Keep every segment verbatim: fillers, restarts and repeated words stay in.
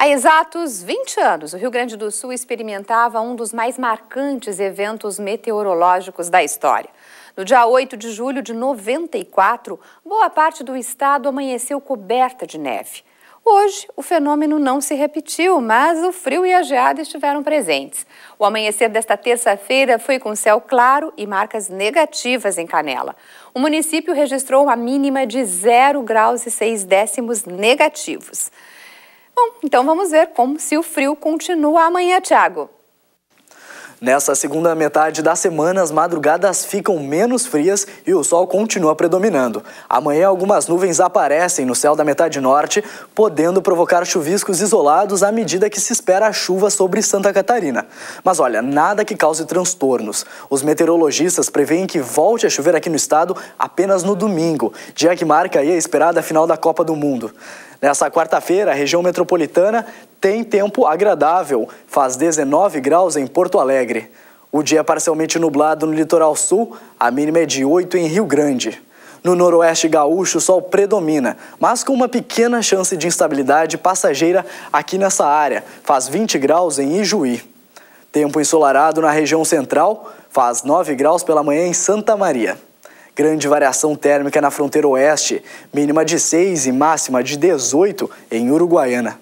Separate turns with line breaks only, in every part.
Há exatos vinte anos, o Rio Grande do Sul experimentava um dos mais marcantes eventos meteorológicos da história. No dia oito de julho de noventa e quatro, boa parte do estado amanheceu coberta de neve. Hoje, o fenômeno não se repetiu, mas o frio e a geada estiveram presentes. O amanhecer desta terça-feira foi com céu claro e marcas negativas em Canela. O município registrou uma mínima de zero graus e seis décimos negativos. Bom, então vamos ver como se o frio continua amanhã, Thiago.
Nessa segunda metade da semana, as madrugadas ficam menos frias e o sol continua predominando. Amanhã, algumas nuvens aparecem no céu da metade norte, podendo provocar chuviscos isolados à medida que se espera a chuva sobre Santa Catarina. Mas olha, nada que cause transtornos. Os meteorologistas preveem que volte a chover aqui no estado apenas no domingo, dia que marca aí a esperada final da Copa do Mundo. Nessa quarta-feira, a região metropolitana tem tempo agradável, faz dezenove graus em Porto Alegre. O dia é parcialmente nublado no litoral sul, a mínima é de oito em Rio Grande. No noroeste gaúcho, o sol predomina, mas com uma pequena chance de instabilidade passageira aqui nessa área, faz vinte graus em Ijuí. Tempo ensolarado na região central, faz nove graus pela manhã em Santa Maria. Grande variação térmica na fronteira oeste, mínima de seis e máxima de dezoito em Uruguaiana.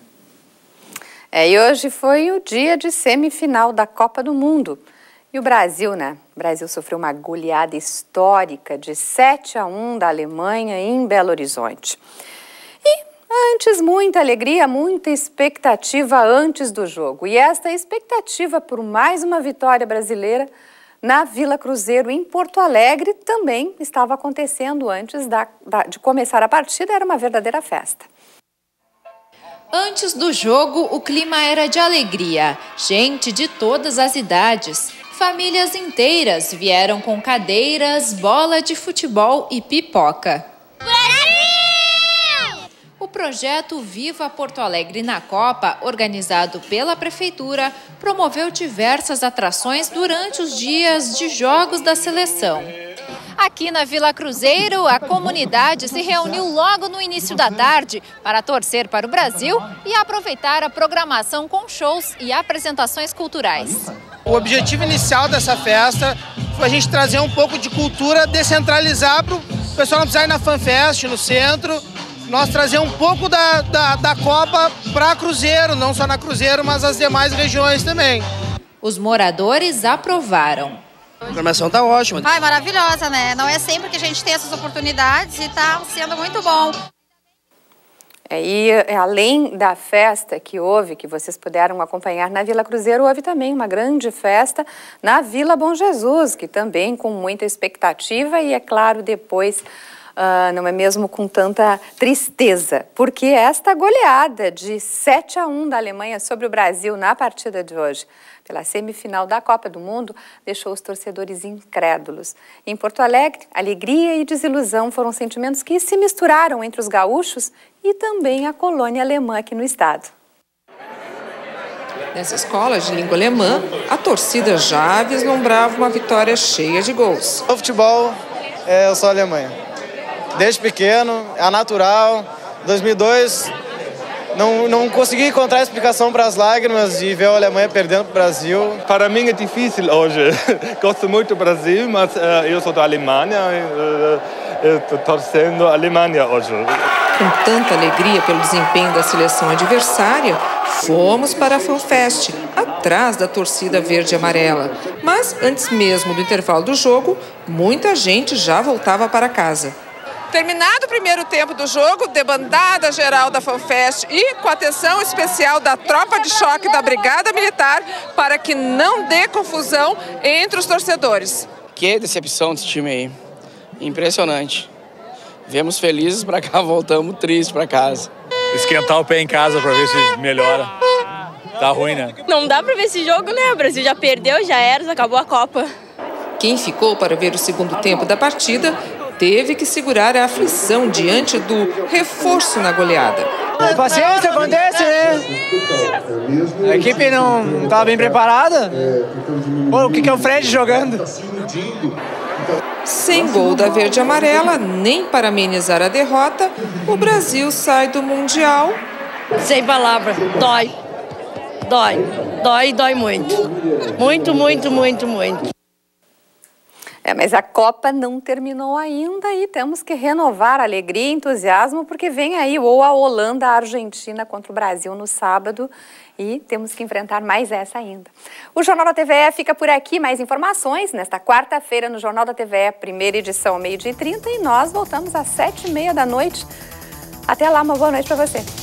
É, e hoje foi o dia de semifinal da Copa do Mundo. E o Brasil, né? O Brasil sofreu uma goleada histórica de sete a um da Alemanha em Belo Horizonte. E antes, muita alegria, muita expectativa antes do jogo. E esta expectativa por mais uma vitória brasileira na Vila Cruzeiro, em Porto Alegre, também estava acontecendo antes da, da, de começar a partida, era uma verdadeira festa.
Antes do jogo, o clima era de alegria. Gente de todas as idades, famílias inteiras vieram com cadeiras, bola de futebol e pipoca. O projeto Viva Porto Alegre na Copa, organizado pela Prefeitura, promoveu diversas atrações durante os dias de jogos da seleção. Aqui na Vila Cruzeiro, a comunidade se reuniu logo no início da tarde para torcer para o Brasil e aproveitar a programação com shows e apresentações culturais.
O objetivo inicial dessa festa foi a gente trazer um pouco de cultura, descentralizar para o pessoal não precisar ir na FanFest, no centro. Nós trazer um pouco da, da, da Copa para Cruzeiro, não só na Cruzeiro, mas as demais regiões também.
Os moradores aprovaram.
A programação está ótima.
Ai, maravilhosa, né? Não é sempre que a gente tem essas oportunidades e está sendo muito bom.
É, e além da festa que houve, que vocês puderam acompanhar na Vila Cruzeiro, houve também uma grande festa na Vila Bom Jesus, que também com muita expectativa e, é claro, depois... Uh, não é mesmo com tanta tristeza, porque esta goleada de sete a um da Alemanha sobre o Brasil na partida de hoje, pela semifinal da Copa do Mundo, deixou os torcedores incrédulos. Em Porto Alegre, alegria e desilusão foram sentimentos que se misturaram entre os gaúchos e também a colônia alemã aqui no estado.
Nessa escola de língua alemã, a torcida já vislumbrava uma vitória cheia de gols.
O futebol, é, eu sou Alemanha. Desde pequeno, é natural. dois mil e dois, não, não consegui encontrar explicação para as lágrimas de ver a Alemanha perdendo para o Brasil.
Para mim é difícil hoje. Gosto muito do Brasil, mas uh, eu sou da Alemanha e uh, estou torcendo a Alemanha hoje.
Com tanta alegria pelo desempenho da seleção adversária, fomos para a FanFest, atrás da torcida verde e amarela. Mas antes mesmo do intervalo do jogo, muita gente já voltava para casa.
Terminado o primeiro tempo do jogo, debandada geral da FanFest e com atenção especial da tropa de choque da Brigada Militar para que não dê confusão entre os torcedores.
Que decepção desse time aí. Impressionante. Viemos felizes para cá, voltamos tristes para casa.
Esquentar o pé em casa para ver se melhora. Tá ruim, né?
Não dá para ver esse jogo, né? O Brasil já perdeu, já era, acabou a Copa.
Quem ficou para ver o segundo tempo da partida teve que segurar a aflição diante do reforço na goleada.
Paciência, acontece, né? A equipe não estava bem preparada. Pô, o que, que é o Fred jogando?
Sem gol da verde e amarela, nem para amenizar a derrota, o Brasil sai do Mundial
Sem palavras, dói. Dói, dói, dói muito. Muito, muito, muito, muito.
É, mas a Copa não terminou ainda e temos que renovar a alegria e entusiasmo, porque vem aí ou a Holanda, a Argentina contra o Brasil no sábado e temos que enfrentar mais essa ainda. O Jornal da T V E fica por aqui. Mais informações nesta quarta-feira no Jornal da T V E, primeira edição, meio-dia e trinta, e nós voltamos às sete e meia da noite. Até lá, uma boa noite para você.